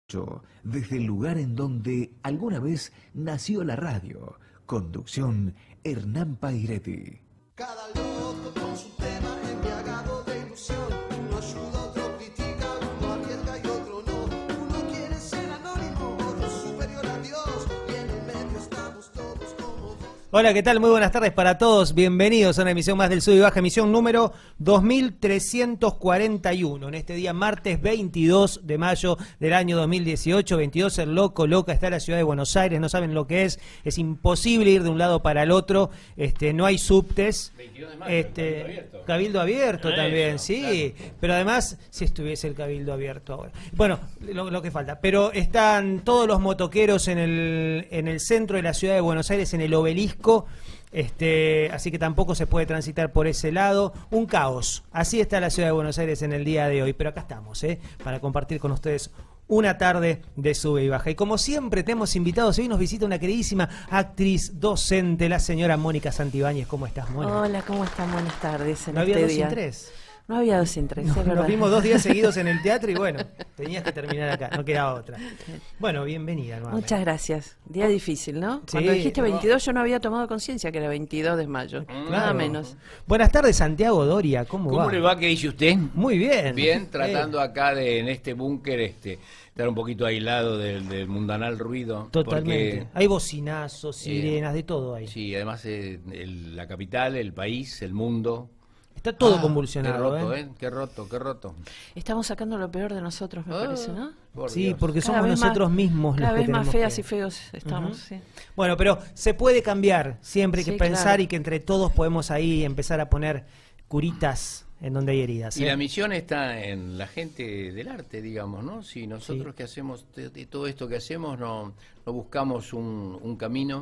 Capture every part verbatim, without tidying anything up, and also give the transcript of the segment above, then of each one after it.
Desde el lugar en donde alguna vez nació la radio. Conducción Hernán Pairetti. Cada loco con su tema embriagado de ilusión. Uno ayuda, otro critica, uno arriesga y otro no. Uno quiere ser anónimo, otro superior a Dios. Y en el medio estamos todos como dos. Hola, ¿qué tal? Muy buenas tardes para todos. Bienvenidos a una emisión más del Sub y Baja, emisión número dos mil trescientos cuarenta y uno. En este día, martes veintidós de mayo del año dos mil dieciocho. veintidós, el loco, loca, está en la ciudad de Buenos Aires. No saben lo que es. Es imposible ir de un lado para el otro. Este, no hay subtes. veintidós de mayo, este, Cabildo Abierto. Cabildo Abierto Eso, también, sí. claro. Pero además, si estuviese el Cabildo Abierto ahora. Bueno, lo, lo que falta. Pero están todos los motoqueros en el, en el centro de la ciudad de Buenos Aires, en el obelisco. Este, así que tampoco se puede transitar por ese lado. Un caos. Así está la ciudad de Buenos Aires en el día de hoy. Pero acá estamos, ¿eh? Para compartir con ustedes una tarde de Sube y Baja. Y como siempre te hemos invitado, hoy nos visita una queridísima actriz, docente, la señora Mónica Santibáñez. ¿Cómo estás, Mónica? Hola, ¿cómo están? Buenas tardes. En No había este dos día. sin tres. No había dos sin tres, No, es nos verdad. vimos dos días seguidos en el teatro y bueno, tenías que terminar acá, no queda otra. Bueno, bienvenida nuevamente. Muchas gracias. Día difícil, ¿no? Sí. Cuando dijiste veintidós yo no había tomado conciencia que era veintidós de mayo. Nada Claro. menos. Buenas tardes, Santiago Doria, ¿cómo, ¿Cómo va? le va? ¿Qué dice usted? Muy bien. Bien, tratando acá de en este búnker este estar un poquito aislado del, del mundanal ruido. Totalmente. Porque, Hay bocinazos, sirenas, de todo ahí. sí, además eh, el- la capital, el país, el mundo. Está todo Ah, convulsionado, Qué roto, ¿eh? ¿eh? Qué roto, qué roto. Estamos sacando lo peor de nosotros, me Ah, parece, ¿no? por Sí, Dios. porque Cada somos vez nosotros más- mismos Cada los que vez más tenemos feas que- y feos estamos, Ujú. sí. Bueno, pero se puede cambiar. Siempre hay que Sí, pensar claro. y que entre todos podemos ahí empezar a poner curitas en donde hay heridas. Y ¿eh? la misión está en la gente del arte, digamos, ¿no? Si nosotros Sí. que hacemos de, de todo esto que hacemos no, no buscamos un, un camino,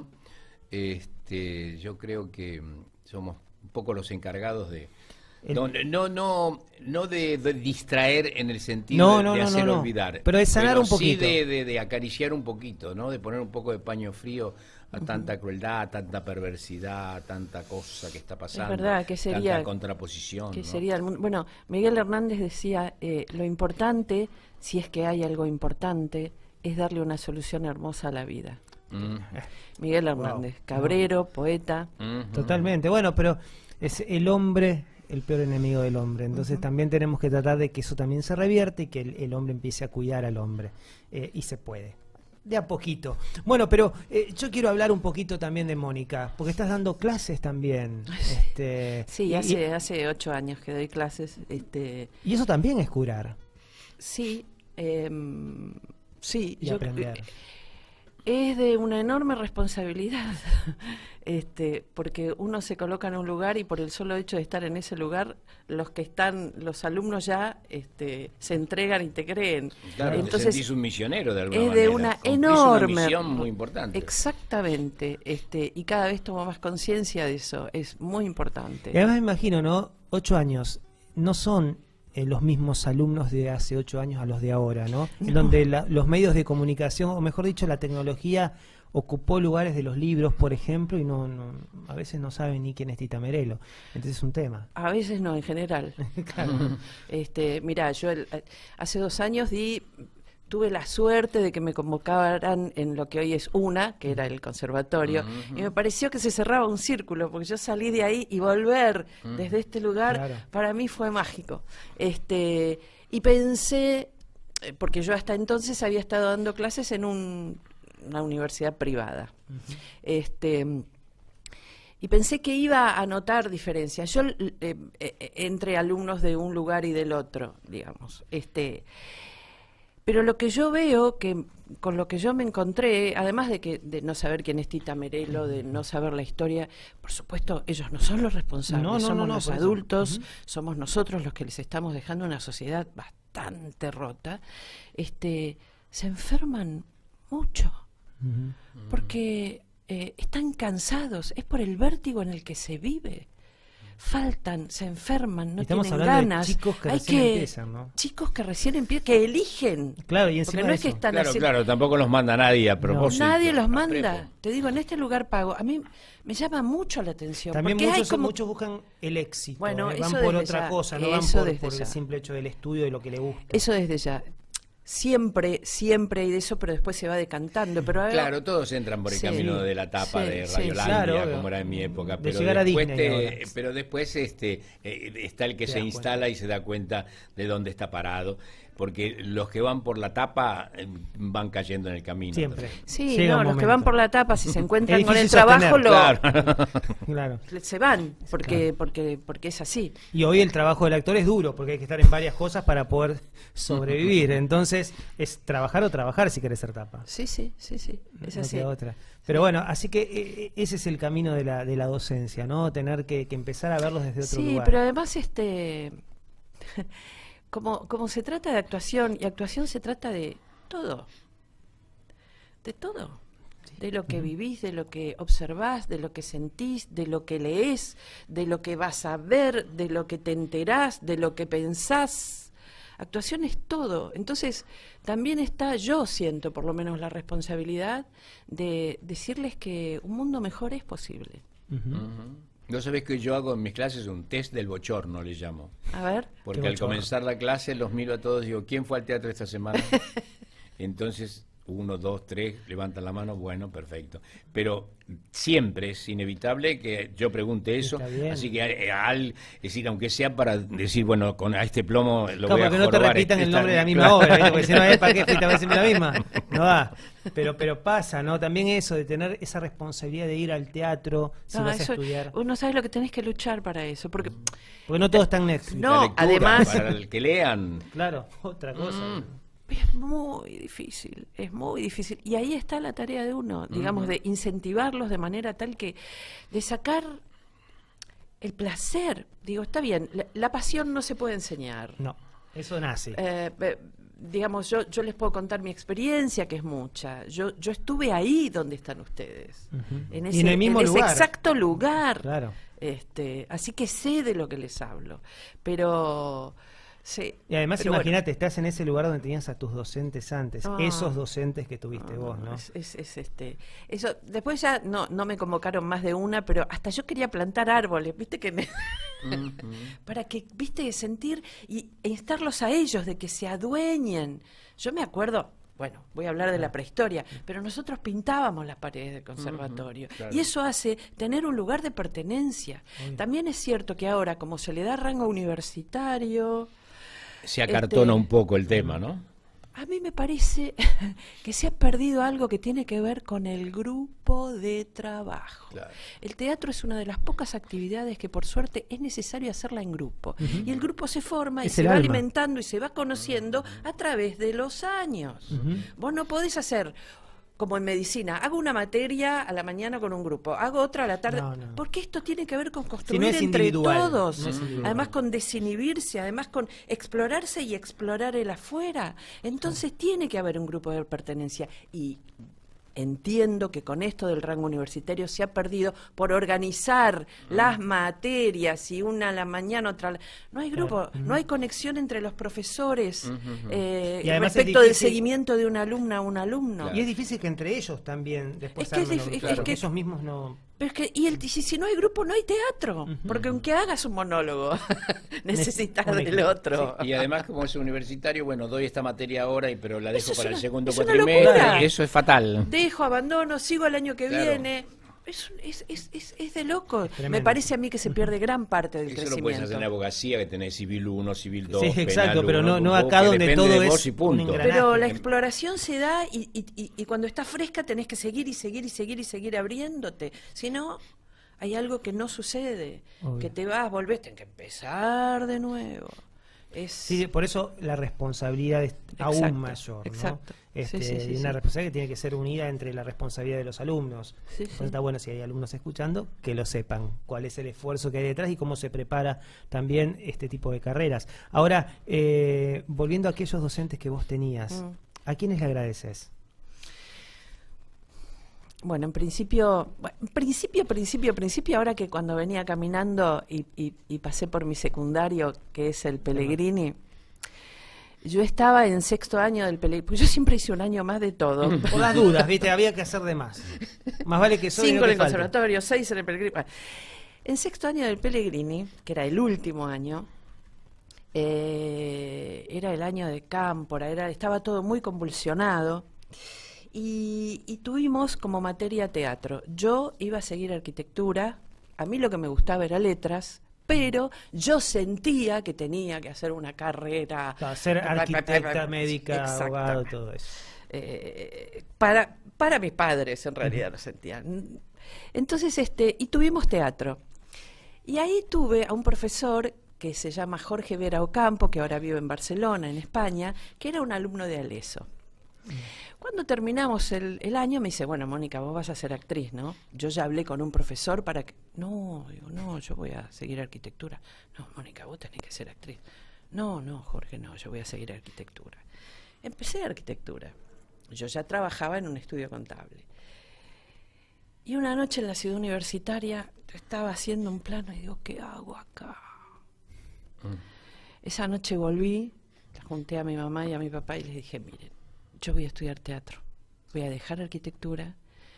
este, yo creo que mm, somos un poco los encargados de El- no no no no de, de distraer en el sentido No, de, no, de no, hacer no, no. olvidar, Pero de sanar un sí poquito. de, de, de acariciar un poquito, ¿no? De poner un poco de paño frío a tanta crueldad, a tanta perversidad, a tanta cosa que está pasando, verdad, que sería- tanta contraposición, Que ¿no? sería el mundo. Bueno, Miguel Hernández decía, eh, lo importante, si es que hay algo importante, es darle una solución hermosa a la vida. Mm. Miguel Hernández, cabrero, poeta. Ujú. Totalmente. Bueno, pero es el hombre el peor enemigo del hombre. Entonces también tenemos que tratar de que eso también se revierte y que el, el hombre empiece a cuidar al hombre. Eh, y se puede. De a poquito. Bueno, pero eh, yo quiero hablar un poquito también de Mónica, porque estás dando clases también. Este, Sí, y- hace, hace ocho años que doy clases. Este, Y, y eso también es curar sí, em, sí. y yo- aprender. Es de una enorme responsabilidad, este, porque uno se coloca en un lugar y por el solo hecho de estar en ese lugar, los que están, los alumnos ya este, se entregan y te creen. Claro, te Entonces, sentís un misionero de alguna es manera. de una Cumplís enorme una misión muy importante. Exactamente, este, y cada vez tomo más conciencia de eso, es muy importante. Y además me imagino, ¿no? Ocho años no son eh, los mismos alumnos de hace ocho años a los de ahora, ¿no? En No. donde la- los medios de comunicación, o mejor dicho, la tecnología ocupó lugares de los libros, por ejemplo, y no, no a veces no saben ni quién es Tita Merelo. Entonces es un tema. A veces no, en general. Claro. Este, mira, yo el- hace dos años di, tuve la suerte de que me convocaran en lo que hoy es UNA, que era el conservatorio, y me pareció que se cerraba un círculo, porque yo salí de ahí y volver desde este lugar, Claro. para mí fue mágico. Este, y pensé, eh, porque yo hasta entonces había estado dando clases en un- una universidad privada. Este y pensé que iba a notar diferencias. Yo eh, eh, entre alumnos de un lugar y del otro, digamos. Este, pero lo que yo veo, que con lo que yo me encontré, además de que de no saber quién es Tita Merelo, de no saber la historia, por supuesto, ellos no son los responsables, No, no, somos no, no, los por eso. adultos, Ujú. somos nosotros los que les estamos dejando una sociedad bastante rota. Este, se enferman mucho. Ujú. Porque eh, están cansados, es por el vértigo en el que se vive. Faltan, se enferman, no Estamos tienen hablando de ganas. chicos que Hay recién que, empiezan, ¿no? Chicos que recién empiezan, que eligen. Claro, y Porque encima no de es que eso. están Claro, haciendo- claro, tampoco los manda nadie a propósito. Nadie los a manda. prepo. Te digo, en este lugar pago. A mí me llama mucho la atención. También porque hay muchos, como... muchos buscan el éxito, Bueno, eh, van eso por desde otra ya, cosa, no van eso por, desde por el ya. simple hecho del estudio de lo que le gusta. Eso desde ya. siempre, siempre hay de eso, pero después se va decantando. Pero ahora- Claro, todos entran por el Sí, camino de la tapa sí, de sí, Radiolandia, claro, obvio. como era en mi época. De Pero llegar a después, Disney te- ahora. pero después este, eh, está el que Te se das instala cuenta. y se da cuenta de dónde está parado. Porque los que van por la tapa eh, van cayendo en el camino. Siempre. Sí, Llega no, un los que momento. van por la tapa, si se encuentran Es con el difícil trabajo, lo, Claro. Claro. se van, porque, porque, porque es así. Y hoy el trabajo del actor es duro, porque hay que estar en varias cosas para poder sobrevivir. Entonces, es trabajar o trabajar si querés ser tapa. Sí, sí, sí, sí, es No así. queda otra. Pero bueno, así que eh, ese es el camino de la, de la docencia, ¿no? Tener que, que empezar a verlos desde otro Sí, lugar. pero además, este, como, como se trata de actuación, y actuación se trata de todo, de todo, de lo que vivís, de lo que observás, de lo que sentís, de lo que lees, de lo que vas a ver, de lo que te enterás, de lo que pensás. Actuación es todo. Entonces, también está, yo siento por lo menos la responsabilidad de decirles que un mundo mejor es posible. Ujú. Ujú. No sabés que yo hago en mis clases un test del bochorno, le llamo. A ver. Porque Qué al bochorno. comenzar la clase los miro a todos y digo, ¿quién fue al teatro esta semana? Entonces, uno, dos, tres, levantan la mano, bueno, perfecto. Pero siempre es inevitable que yo pregunte eso, Está bien. así que eh, al, es decir, aunque sea para decir, bueno, con a este plomo lo Claro, voy a porque no te jorobar, repitan el esta- nombre de la misma Claro. obra, ¿viste? Porque si no, ¿eh? ¿Para qué fuiste a decirme la misma? No da. Pero, pero pasa, ¿no? También eso de tener esa responsabilidad de ir al teatro si No, vas eso- a estudiar. uno sabe lo que tenés que luchar para eso, porque Porque no todo está en Netflix. No, La lectura, además- para el que lean. Claro, otra cosa. Mm. es muy difícil, es muy difícil. Y ahí está la tarea de uno, digamos, de incentivarlos de manera tal que, de sacar el placer. Digo, está bien, la, la pasión no se puede enseñar. No, eso nace. Eh, eh, digamos, yo, yo les puedo contar mi experiencia, que es mucha. Yo, yo estuve ahí donde están ustedes, Ujú. en Y ese, en el mismo ese lugar. exacto lugar. Claro. Este, así que sé de lo que les hablo, pero sí. Y además, pero bueno. imagínate, estás en ese lugar donde tenías a tus docentes antes, Ah. esos docentes que tuviste No, vos, no, ¿no? Es, es- es, este, eso, después ya no, no me convocaron más de una, pero hasta yo quería plantar árboles, viste que me, Ujú. para que, viste, sentir y e instarlos a ellos de que se adueñen. Yo me acuerdo, bueno, voy a hablar de la prehistoria, pero nosotros pintábamos las paredes del conservatorio. claro. Y eso hace tener un lugar de pertenencia. También es cierto que ahora, como se le da rango universitario, Se acartona Este- un poco el tema, ¿no? a mí me parece que se ha perdido algo que tiene que ver con el grupo de trabajo. Claro. El teatro es una de las pocas actividades que por suerte es necesario hacerla en grupo. Y el grupo se forma y Es se el va alma. alimentando y se va conociendo a través de los años. Ujú. Vos no podés hacer como en medicina, hago una materia a la mañana con un grupo, hago otra a la tarde, No, no. porque esto tiene que ver con construir no es entre individual, todos, no es individual. además con desinhibirse, además con explorarse y explorar el afuera. Entonces tiene que haber un grupo de pertenencia y entiendo que con esto del rango universitario se ha perdido por organizar las materias y una a la mañana, otra a la... No hay grupo, no hay conexión entre los profesores eh, Y además es respecto del difícil- seguimiento de una alumna a un alumno. Claro. Y es difícil que entre ellos también después Es que es armen dif- un- es- claro, es que- ellos mismos no... Pero es que, y el, si, si no hay grupo, no hay teatro. Porque aunque hagas un monólogo, necesitas un del equipo. otro. Y además, como es universitario, bueno, doy esta materia ahora, y pero la dejo Eso es para una- el segundo es una cuatrimestre. locura. Eso es fatal. Dejo, abandono, sigo el año que Claro. viene. Es, es, es, es, es de loco. Me Tremendo. parece a mí que se pierde gran parte del Eso lo puedes crecimiento. hacer en la abogacía, que tenés civil uno, civil dos, Sí, exacto, penal pero uno, no- no vos, acá que donde depende todo de es vos y un punto. engranaje. Pero la Em- exploración se da y, y, y, y cuando está fresca tenés que seguir y seguir y seguir y seguir abriéndote. Si no, hay algo que no sucede. Obvio. Que te vas, volvés, tenés que empezar de nuevo. Es... Sí, por eso la responsabilidad es aún Exacto, mayor, ¿no? exacto. Este, Sí, sí, sí, y una sí. responsabilidad que tiene que ser unida entre la responsabilidad de los alumnos. Sí, Por eso sí. está bueno, si hay alumnos escuchando, que lo sepan, cuál es el esfuerzo que hay detrás y cómo se prepara también este tipo de carreras. Ahora, eh, volviendo a aquellos docentes que vos tenías, Mm. ¿a quiénes le agradeces? Bueno, en principio, bueno, en principio, principio, principio, ahora que cuando venía caminando y, y- y pasé por mi secundario, que es el Pellegrini, yo estaba en sexto año del Pellegrini, porque yo siempre hice un año más de todo. Por las dudas, ¿viste? Había que hacer de más. Más vale que soy Cinco no en que el falte. conservatorio, seis en el Pellegrini. Bueno, en sexto año del Pellegrini, que era el último año, eh, era el año de Cámpora, era, estaba todo muy convulsionado. Y, y tuvimos como materia teatro. Yo iba a seguir arquitectura, a mí lo que me gustaba era letras, pero yo sentía que tenía que hacer una carrera. Para ser arquitecta, médica, abogado, todo eso. Eh, para, para mis padres en realidad lo sentían. Entonces, este, y tuvimos teatro. Y ahí tuve a un profesor que se llama Jorge Vera Ocampo, que ahora vive en Barcelona, en España, que era un alumno de Aleso. Cuando terminamos el, el año me dice, bueno, Mónica, vos vas a ser actriz, ¿no? Yo ya hablé con un profesor para que... No, digo, no, yo voy a seguir arquitectura. No, Mónica, vos tenés que ser actriz. No, no, Jorge, no, yo voy a seguir arquitectura. Empecé arquitectura. Yo ya trabajaba en un estudio contable. Y una noche en la ciudad universitaria estaba haciendo un plano y digo, ¿qué hago acá? Mm. Esa noche volví, la junté a mi mamá y a mi papá y les dije, miren, yo voy a estudiar teatro, voy a dejar arquitectura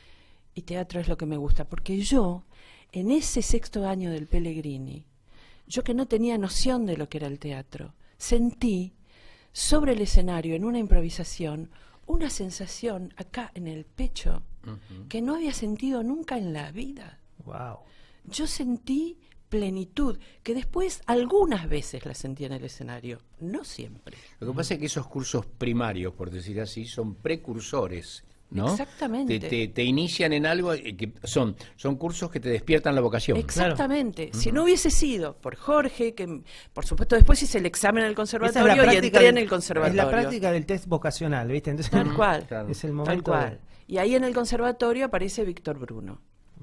y teatro es lo que me gusta, porque yo, en ese sexto año del Pellegrini, yo que no tenía noción de lo que era el teatro, sentí sobre el escenario, en una improvisación, una sensación acá en el pecho uh-huh. que no había sentido nunca en la vida. Wow. Yo sentí plenitud, que después algunas veces la sentí en el escenario, no siempre. Lo que pasa es que esos cursos primarios, por decir así, son precursores, ¿no? Exactamente. Te, te, te inician en algo que son, son cursos que te despiertan la vocación. Exactamente. Claro. Si no hubiese sido por Jorge, que por supuesto después hice el examen en el conservatorio y entré en el conservatorio. Es la práctica del test vocacional, ¿viste? Entonces, tal cual. Claro. Es el momento. Tal cual. Y ahí en el conservatorio aparece Víctor Bruno,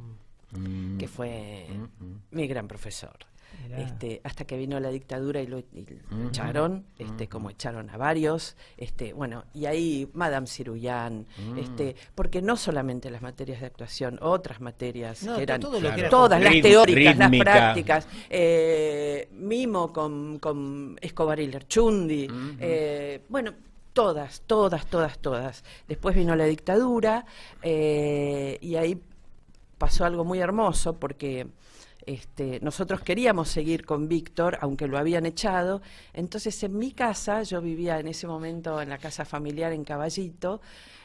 mm. que fue mm. mi gran profesor. Mirá. Este, hasta que vino la dictadura y lo, y lo Uh-huh. echaron, este, Uh-huh. como echaron a varios, este, bueno, y ahí Madame Cirullán, Uh-huh. este, porque no solamente las materias de actuación, otras materias No, que eran todo lo que era todas, las rit- teóricas, rítmica. las prácticas, eh, mimo con, con Escobar y Lerchundi, Uh-huh. eh, bueno, todas, todas, todas, todas. Después vino la dictadura eh, y ahí pasó algo muy hermoso porque este, nosotros queríamos seguir con Víctor, aunque lo habían echado. Entonces en mi casa, yo vivía en ese momento en la casa familiar en Caballito,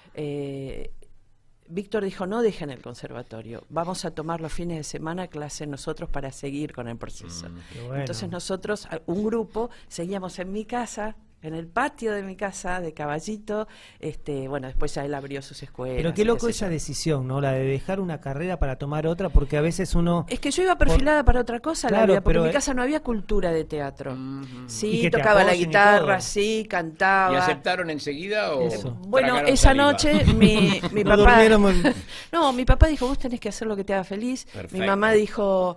eh, Víctor dijo, no dejen el conservatorio, vamos a tomar los fines de semana clase nosotros para seguir con el proceso. Mm, qué bueno. Entonces nosotros, un grupo, seguíamos en mi casa, en el patio de mi casa de Caballito, este, bueno, después ya él abrió sus escuelas. Pero qué y loco sé esa yo. decisión, ¿no? La de dejar una carrera para tomar otra, porque a veces uno... Es que yo iba perfilada para otra cosa, Claro, la vida, porque pero, en mi eh, casa no había cultura de teatro. Uh-huh. Y Sí, que te tocaba la apoyen y guitarra, todo. sí, cantaba. ¿Y aceptaron enseguida o Eso. Bueno, tragaron esa saliva? noche mi, mi No papá... durmieron. No, mi papá dijo, vos tenés que hacer lo que te haga feliz. Perfecto. Mi mamá dijo...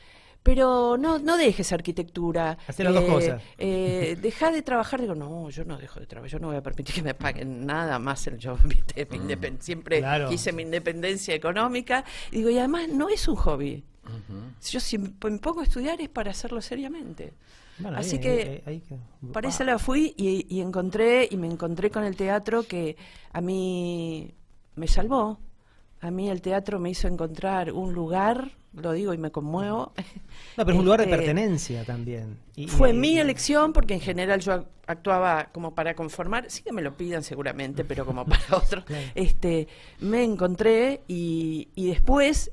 Pero no, no dejes arquitectura. Hacé las dos cosas. Eh, deja de trabajar. Digo, no, yo no dejo de trabajar. Yo no voy a permitir que me paguen nada más. Yo ¿viste? Mi independ- siempre Claro. quise mi independencia económica. Y digo, y además no es un hobby. Uh-huh. Yo si me pongo a estudiar es para hacerlo seriamente. Bueno, Así ahí- que ahí- ahí que- Para Ah. esa la fui y, y encontré, y me encontré con el teatro que a mí me salvó. A mí el teatro me hizo encontrar un lugar, lo digo y me conmuevo. No, pero es un lugar de Este, pertenencia también. Y- Fue y- mi elección porque en general yo actuaba como para conformar, sí que me lo pidan seguramente, pero como para otros. Claro. Este, me encontré y, y después,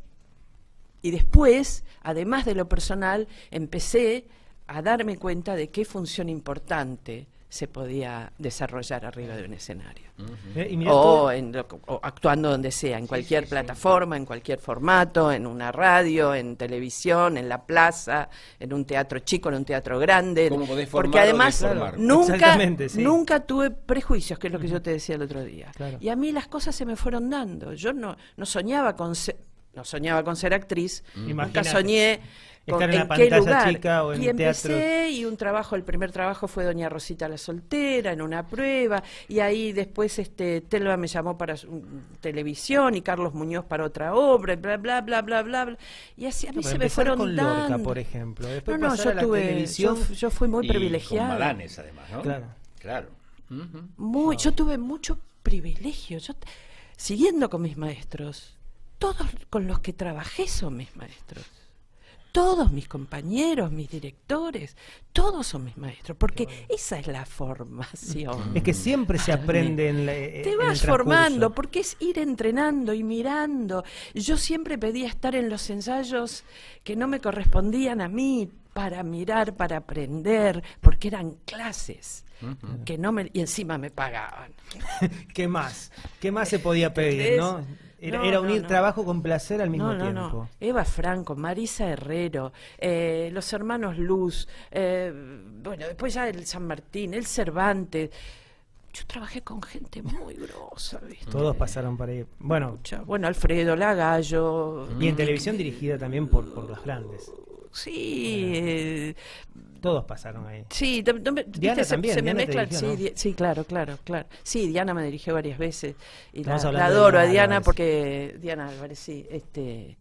y después, además de lo personal, empecé a darme cuenta de qué función importante se podía desarrollar arriba de un escenario. Eh, y mirá O, todo- en lo- o actuando donde sea, en cualquier sí, sí. plataforma, en cualquier formato, en una radio, en televisión, en la plaza, en un teatro chico, en un teatro grande. ¿Cómo podés Porque formar o además deformar? nunca, Exactamente, sí. nunca tuve prejuicios, que es lo que yo te decía el otro día. Claro. Y a mí las cosas se me fueron dando. Yo no, no soñaba con ser, no soñaba con ser actriz, nunca Imagínate. soñé con Estar en la en qué pantalla lugar. chica o en y el empecé teatro. y un trabajo, el primer trabajo fue Doña Rosita la Soltera en una prueba, y ahí después este Telva me llamó para su- mm, televisión y Carlos Muñoz para otra obra, y bla bla bla bla bla, bla. Y así a mí No, pero se me empezar fueron con Lorca, dando. por ejemplo. No, Después no, pasar yo a la tuve, yo, televisión. yo fui muy Y privilegiada. con Malanes, además, ¿no? Claro. Claro. Ujú. Muy, yo tuve mucho privilegio. Yo, t- siguiendo con mis maestros, todos con los que trabajé son mis maestros. todos mis compañeros, mis directores, todos son mis maestros, porque esa es la formación. Es que siempre se aprende en, la, en Te el vas transcurso. formando, porque es ir entrenando y mirando. Yo siempre pedía estar en los ensayos que no me correspondían a mí, para mirar, para aprender, porque eran clases. Uh-huh. Que no me, y encima me pagaban. ¿Qué más? ¿Qué más se podía pedir, no? Era, no, era unir no, no. trabajo con placer al mismo no, no, tiempo. No. Eva Franco, Marisa Herrero, eh, los hermanos Luz, eh, bueno, después ya el San Martín, el Cervantes. Yo trabajé con gente muy grosa, ¿viste? Todos pasaron por ahí. Bueno, Mucha, bueno, Alfredo Lagallo. Y en televisión dirigida también por, por los grandes. Sí, eh, todos pasaron ahí. Sí, no, no, Diana ¿viste? también, se, se me Diana mezclan, dirigió, sí, ¿no? di, sí, claro, claro, claro. Sí, Diana me dirigió varias veces y la, Estamos la hablando de adoro a Diana Diana Álvarez. porque Diana Álvarez, sí, este,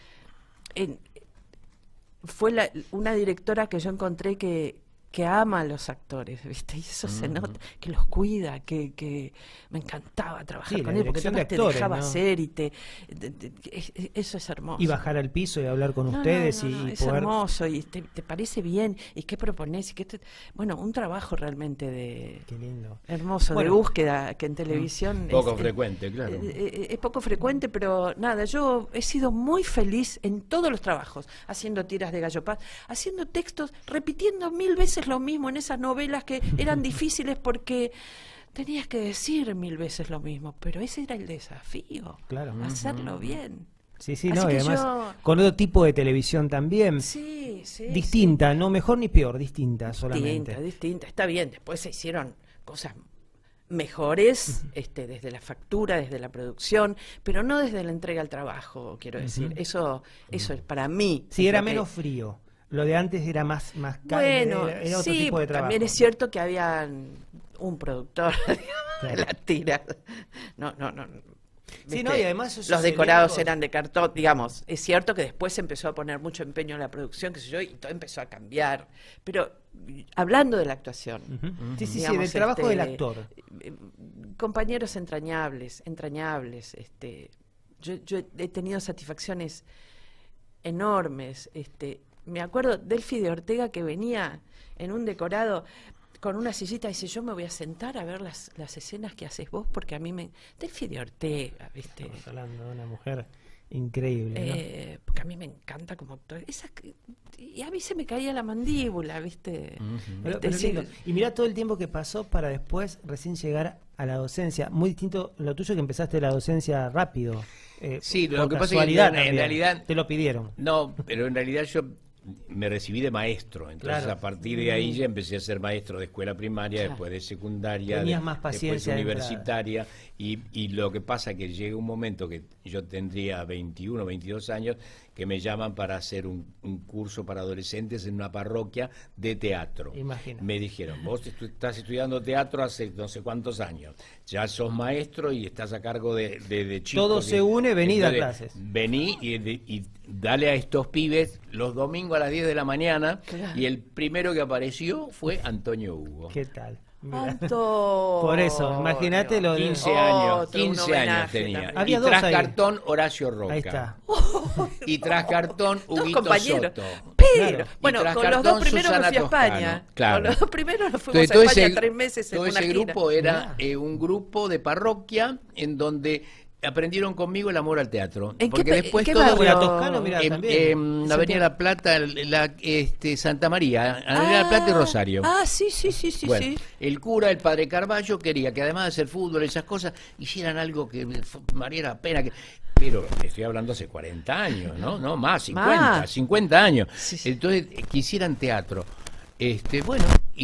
en- fue la- una directora que yo encontré que que ama a los actores, ¿viste? Y eso se nota, que los cuida, que, que me encantaba trabajar Sí, con la él, porque dirección de además te actores, dejaba ¿no? hacer y te... te- te- es- es- eso es hermoso. Y bajar al piso y hablar con No, ustedes no, no, y, no, y es poder... hermoso y te, te parece bien y qué propones y qué te... bueno, un trabajo realmente de Qué lindo. hermoso Bueno. de búsqueda que en televisión Poco es, frecuente, claro. eh, eh, es poco frecuente, pero nada, yo he sido muy feliz en todos los trabajos, haciendo tiras de Gallo Paz, haciendo textos, repitiendo mil veces lo mismo en esas novelas que eran difíciles porque tenías que decir mil veces lo mismo, pero ese era el desafío, Claro. hacerlo bien. Sí, sí, Así no, y que además yo- con otro tipo de televisión también. Sí, sí. Distinta, no mejor ni peor, distinta solamente. Distinta, distinta. Está bien, después se hicieron cosas mejores, este, desde la factura, desde la producción, pero no desde la entrega al trabajo, quiero decir. Eso, eso es para mí. Sí, es era lo que- menos frío. Lo de antes era más, más ca- Bueno, era, era otro sí, tipo de trabajo. también es cierto que había un productor digamos, de Claro. la tira. No, no, no. Sí, ¿viste? no, y además esos los decorados elencos- eran de cartón, digamos. Es cierto que después se empezó a poner mucho empeño en la producción, qué sé yo, y todo empezó a cambiar. Pero hablando de la actuación, Ujú. Sí, sí, sí, digamos, del trabajo este, del actor. eh, compañeros entrañables, entrañables. Este, yo, yo he tenido satisfacciones enormes. Este, me acuerdo Delphi de Ortega que venía en un decorado con una sillita y dice, yo me voy a sentar a ver las, las escenas que haces vos porque a mí me... Delphi de Ortega, ¿viste? Estamos hablando de una mujer increíble, ¿no? Eh, porque a mí me encanta como actor. Esa, que- y a mí se me caía la mandíbula, ¿viste? Pero- Este, pero sí, lindo. Y mirá todo el tiempo que pasó para después recién llegar a la docencia. Muy distinto lo tuyo, que empezaste la docencia rápido. eh, Sí, por lo que pasa es que casualidad en- en también. realidad- Te lo pidieron. No, pero en realidad yo me recibí de maestro, entonces Claro. a partir de ahí ya empecé a ser maestro de escuela primaria, Claro. después de secundaria, Tenías de- más paciencia después de universitaria, y, y lo que pasa es que llega un momento que yo tendría veintiuno, veintidós años, que me llaman para hacer un, un curso para adolescentes en una parroquia de teatro. Imagina. Me dijeron, vos estu- estás estudiando teatro hace no sé cuántos años, ya sos maestro y estás a cargo de, de, de chicos. Todo se une, vení a Entonces, clases. Vení y, de- y dale a estos pibes los domingos a las diez de la mañana. Claro. Y el primero que apareció fue Antonio Hugo. ¿Qué tal? Mirá. Antonio. Por eso, imagínate lo de- quince años, Otro, un quince años homenaje tenía. también. Había y dos tras ahí. cartón, Horacio Roca. Ahí está. Y tras cartón, Dos Huguito compañeros. Soto. Pero, Claro. bueno, Y tras con los cartón, dos primeros me Susana fui a España. Toscano. Claro. Con los dos primeros nos fuimos Entonces, a todo España ese, tres meses en todo una ese gira. grupo era Mirá. eh, un grupo de parroquia en donde aprendieron conmigo el amor al teatro. ¿En qué Porque pe- después qué todo barrio? La Toscano, mirá, en, también. en Avenida La Plata, la, este, Santa María, Avenida La Plata y Rosario. Ah, sí, sí, sí, sí, Bueno, sí. el cura, el padre Carballo, quería que además de hacer fútbol y esas cosas, hicieran algo que valiera la pena. Que... Pero estoy hablando hace cuarenta años, ¿no? No, más, cincuenta, Más. cincuenta años. Sí, sí. Entonces, eh, quisieran teatro. Este, bueno,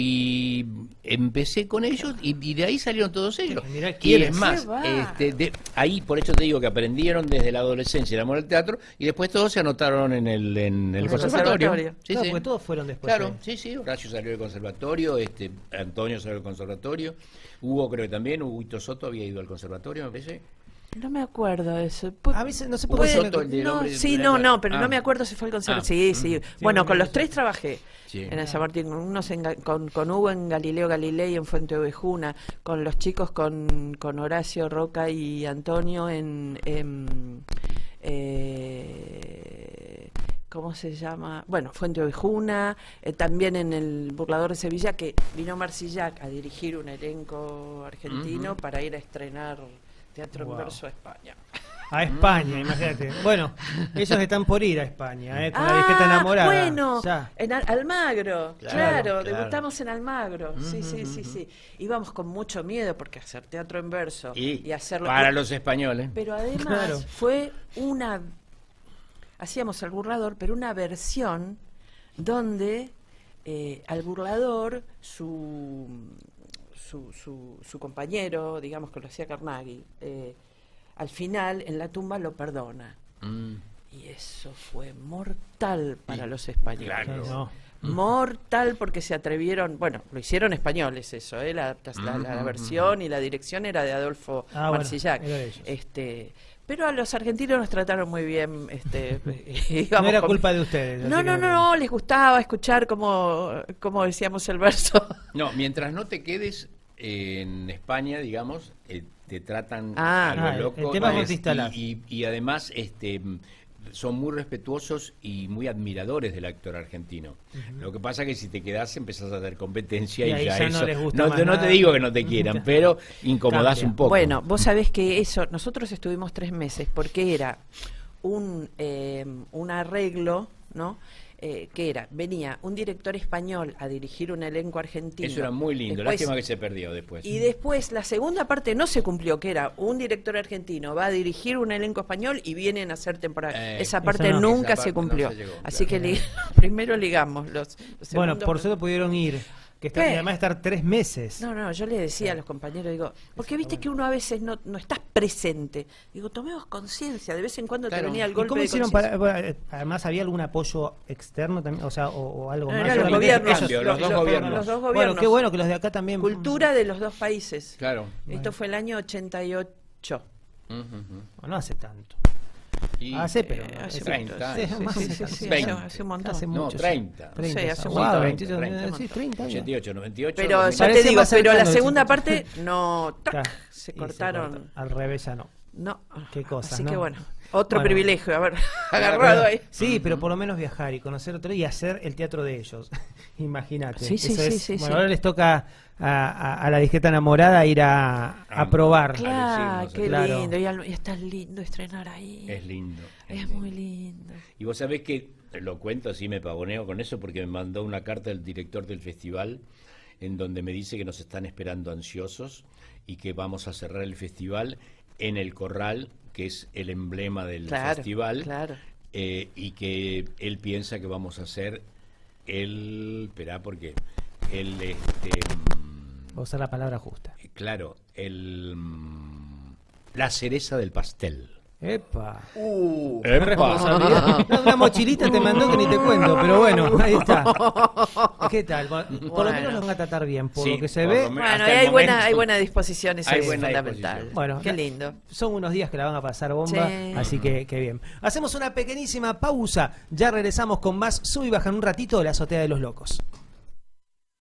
y empecé con ellos y, y de ahí salieron todos ellos. Mirá Y quiénes. es más, Qué bárbaro. este, de, ahí por eso te digo que aprendieron desde la adolescencia el amor al teatro y después todos se anotaron en el, en el el conservatorio. conservatorio. Sí, Claro, sí. porque todos fueron después. Claro, ahí. sí, sí, Horacio salió del conservatorio, este, Antonio salió del conservatorio, Hugo creo que también, Huguito Soto había ido al conservatorio, me parece. No me acuerdo de eso. Pu- A mí se- no sé por Hugo qué se me- Soto, el del No, hombre- sí, la- no, la- no, pero ah. no me acuerdo si fue el conservatorio. Ah, Sí, mm, sí. sí, Bueno, me con los parece. tres trabajé. Sí. En el San Martín, con unos en Ga- con, con Hugo en Galileo Galilei en Fuente Ovejuna, con los chicos con, con Horacio Roca y Antonio en, en, eh, ¿cómo se llama? Bueno, Fuente Ovejuna, eh, también en el Burlador de Sevilla, que vino Marsillac a dirigir un elenco argentino Ujú. para ir a estrenar Teatro Wow. en Verso a España. A España, imagínate. Bueno, ellos están por ir a España, ¿eh? Con la Ah, disqueta enamorada. bueno, Ya. en Al- Almagro, claro, Claro, claro. debutamos en Almagro, sí, sí, sí, sí. Íbamos con mucho miedo porque hacer teatro en verso y, Y, hacerlo... para los españoles. Pero además Claro. fue una... Hacíamos al burlador, pero una versión donde eh, al burlador su, su, su, su compañero, digamos que lo hacía Carnaghi, eh, al final en la tumba lo perdona. Mm, Y eso fue mortal para Y- los españoles. claro. No. Mortal porque se atrevieron, bueno, lo hicieron españoles eso, ¿eh? la, la- la- la versión y la dirección era de Adolfo Ah, bueno, Marsillac. era de ellos. Este, pero a los argentinos nos trataron muy bien. Este, No íbamos era con- culpa de ustedes. No, así no, que- no, no, les gustaba escuchar como, como decíamos el verso. No, mientras no te quedes en España, digamos, eh, te tratan Ah. a lo Ah, el- loco. el tema y- con Tistalás. y, y, y además este, mm, son muy respetuosos y muy admiradores del actor argentino. Lo que pasa que si te quedas empezás a hacer competencia Y y, ahí ya, ya no eso... les gusta no, más te, no te nada. digo que no te quieran, pero incomodás Cambia. un poco. Bueno, vos sabés que eso, nosotros estuvimos tres meses porque era un, eh, un arreglo, ¿no? Eh, que era, venía un director español a dirigir un elenco argentino. Eso era muy lindo. Después- Lástima que se perdió después. Y después la segunda parte no se cumplió, que era un director argentino va a dirigir un elenco español y vienen a hacer temporada. Eh, esa eso parte no. nunca Esa se parte no cumplió. se llegó, Así claro. que li- primero ligamos los, los Bueno, segundos- por suerte pudieron ir. Que está, ¿Qué? y además estar tres meses. No, no, yo le decía a los compañeros, digo, porque viste que uno a veces no, no estás presente. Digo, tomemos conciencia, de vez en cuando Claro. te venía el ¿Y golpe cómo de hicieron conciencia. para, bueno, eh, además había algún apoyo externo también, o sea, o, o algo No, más? eran los Solamente gobiernos, ellos- Cambio, los dos los- gobiernos. los dos Bueno, gobiernos. qué bueno que los de acá también. Cultura de los dos países. Claro. Esto fue el año ochenta y ocho. Ujú, ujú. Bueno, no hace tanto. Y- Hace, pero. Eh, no, hace es- treinta, sí, sí, más sí, de sí, tanto. sí, veinte. hace, hace un montón. Hace No, mucho, treinta. treinta, Sí, hace un wow, montón, veintiocho, treinta. sí, treinta años. ochenta y ocho, noventa y ocho, Pero ya dos mil. te Parece digo, más pero la cercano, segunda sí. parte no, ¡trac! Claro. se Y cortaron. corta. Al revés ya no. No. Qué cosas, Así ¿no? que bueno, otro Bueno. privilegio haber agarrado ahí. Sí, pero por lo menos viajar y conocer otro y hacer el teatro de ellos. Imagínate. Sí, sí, Eso sí, es- sí, Bueno, sí. ahora les toca a, a- a la disqueta enamorada ir a, a Ah, probar. Claro, decirnos, qué claro. lindo. Y, al- y está lindo estrenar ahí. Es lindo. Es muy lindo. Y vos sabés que, lo cuento así, me pavoneo con eso, porque me mandó una carta del director del festival en donde me dice que nos están esperando ansiosos y que vamos a cerrar el festival en el Corral, que es el emblema del Claro, festival, claro. eh, y que él piensa que vamos a hacer el... Esperá, porque el... Este, mm, Voy a usar la palabra justa. claro, el... mm, la cereza del pastel. Epa. Uh, Qué responsabilidad. No, una mochilita te mandó que ni te cuento, pero bueno, ahí está. ¿Qué tal? Por, por lo Bueno. menos los van a tratar bien, por Sí, lo que se por ve. lo menos. Bueno, Hasta y el hay buena, momento. hay buena disposición, eso Hay es buena fundamental. disposición. Bueno, Qué la- lindo. Son unos días que la van a pasar bomba, Sí. así que, que bien. Hacemos una pequeñísima pausa, ya regresamos con más Sub y Baja en un ratito de la azotea de los locos.